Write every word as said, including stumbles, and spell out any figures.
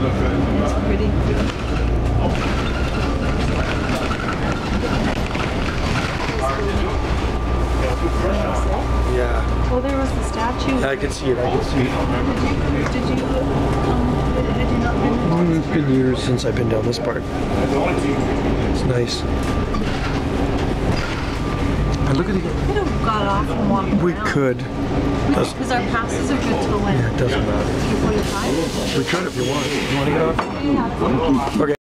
It's pretty. Yeah. Well, there was the statue. I can see it. I can see it. Did you, um, had you not been? Mm, it's been years since I've been down this part. It's nice. And look at it. We could have got off and walked We around. could. Because our passes are good till when? Yeah, it doesn't matter. two forty-five? We could if you want. You want to get off? Yeah. Okay.